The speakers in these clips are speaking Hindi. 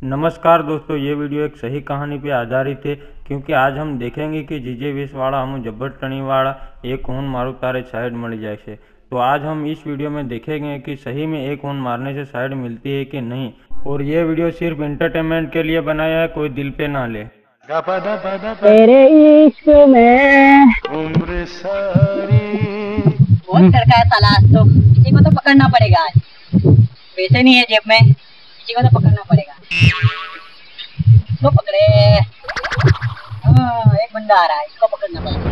नमस्कार दोस्तों, ये वीडियो एक सही कहानी पे आधारित है क्योंकि आज हम देखेंगे कि जीजे 20 वाला हम जब्बरटनी वाला एक खून मारू तारे साइड मिल जाए से। तो आज हम इस वीडियो में देखेंगे कि सही में एक खून मारने से साइड मिलती है कि नहीं। और ये वीडियो सिर्फ इंटरटेनमेंट के लिए बनाया है, कोई दिल पे ना ले। तेरे इश्क में उम्र सारी बहुत करका है साला। तो किसी को तो पकड़ना पड़ेगा आज। पैसे नहीं है जेब में, किसी को तो पकड़ना पड़ेगा। तो पकड़े। एक बंदा आ रहा है, इसको पकड़ना पड़ेगा।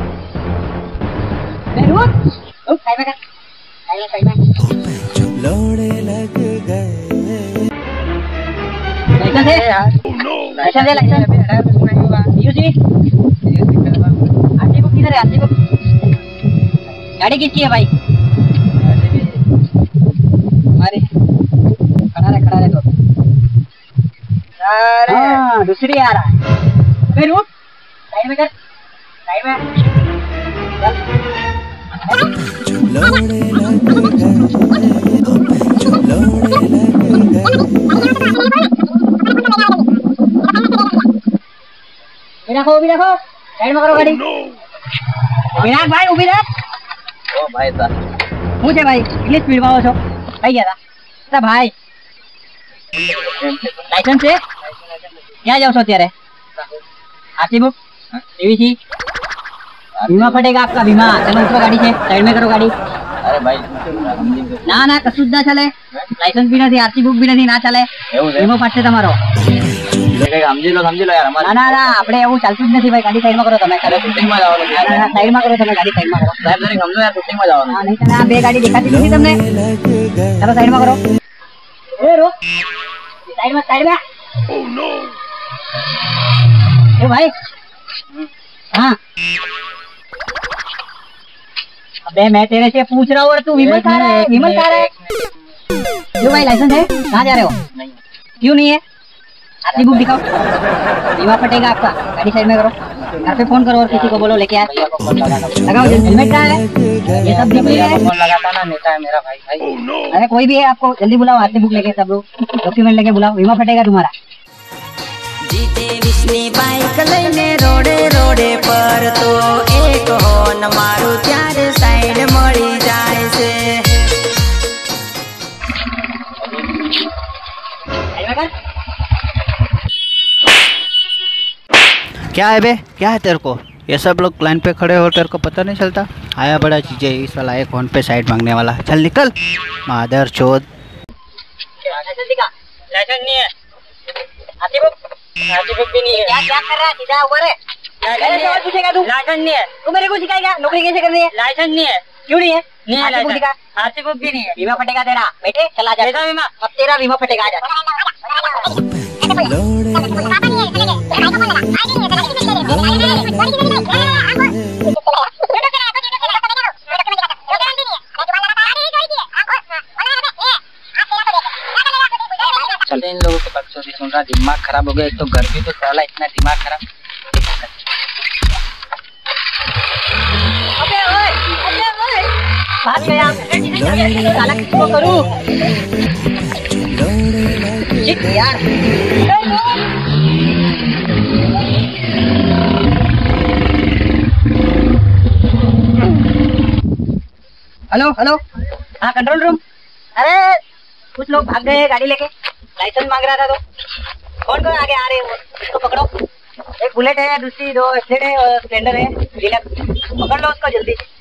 रुक साइड में कर, साइड में लौड़े लग गए। लाइसेंस है यार, लाइसेंस है, लाइसेंस यूजी। आरसी बुक किधर है? आरसी बुक गाड़ी किसकी है भाई? हमारी। खड़ा रहे तो। हाँ, दूसरी आ रहा है। फिर रुक, साइड में कर, साइड में लौड़े लग गए, लौड़े लग गए। उभी रखो, साइड में करो गाड़ी। विनायक भाई उभी रख। ओ भाई साहब मुझे भाई इंग्लिश स्पीड पाओ छो भाई क्या था भाई? लाइसेंस है क्या? जाओ सो त्यारे आरसी बुक सीवीसी बीमा फटेगा आपका बीमा। चलो उतरो गाड़ी से, साइड में करो गाड़ी। अरे भाई ना कશું જ ના ચાલે। લાઇસન્સ भी નથી, આરસી બુક भी નથી, ના ચાલે। વીમો ફાટશે તમારો। સમજી લો યાર। ના આપણે એવું ચાલતું જ નથી ભાઈ। ગાડી સાઈડમાં કરો તમે, શૂટિંગમાં જવાનું। ના સાઈડમાં કરો તમે, ગાડી સાઈડમાં કરો। સાહેબ જરી સમજો યાર, શૂટિંગમાં જવાનું। હા નહીં ચાલે, આ બે ગાડી દેખાતી નથી તમને। ચલો સાઈડમાં કરો। એ રો સાઈડમાં ઓ નો એ ભાई। हाँ अबे मैं तेरे से पूछ रहा हूँ और तू विमल खा रहा है। विमल खा रहा है क्यों भाई? लाइसेंस है? कहाँ जा रहे हो? नहीं। क्यों नहीं है? आरसी बुक दिखाओ, बीमा फटेगा आपका। गाड़ी साइड में करो, घर पे फोन करो और किसी को बोलो लेके आए। लगाओ, हेलमेट कहाँ है? ये सब दिख रहा है। फोन लगाता ना नेता है मेरा भाई। अरे कोई भी है, आपको जल्दी बुलाओ, आरसी बुक लेके सब लोग डॉक्यूमेंट लेके बुलाओ, बीमा फटेगा तुम्हारा। जीते विष्णु बाइक लईने रोडे रोडे पर तो एक होन मारू त्यारे साइड मળી જાય છે। क्या है बे? क्या है तेरे को? ये सब लोग लाइन पे खड़े हो, तेरे को पता नहीं चलता? आया बड़ा चीज़ है इस वाला, एक फोन पे साइड मांगने वाला। चल निकल मादर चोद। लाइसेंस नहीं है, आरसी बुक भी नहीं है। क्या कर रहा है? सीधा ऊपर है। सवाल पूछेगा तू? लाइसेंस नहीं है, तू मेरे को सिखाएगा नौकरी कैसे करनी है? लाइसेंस नहीं है। क्यों नहीं है? आरसी बुक दिखा। आरसी बुक भी नहीं है। बीमा फटेगा तेरा बेटे, चला जा बीमा। अब तेरा बीमा फटेगा। चलते इन लोगों के बक्सों से सुन रहा, दिमाग खराब हो गया। एक तो गर्मी तो साला इतना दिमाग खराब। भाग गया साला, किसको करूं? शिट यार। हेलो हाँ कंट्रोल रूम। अरे कुछ लोग भाग गए गाड़ी लेके, लाइसेंस मांग रहा था तो। कौन आगे आ रहे हैं वो, उसको पकड़ो। एक बुलेट है, दूसरी दो स्प्लेंडर है, स्प्लेंडर है, डीलक्स। पकड़ लो उसको जल्दी से।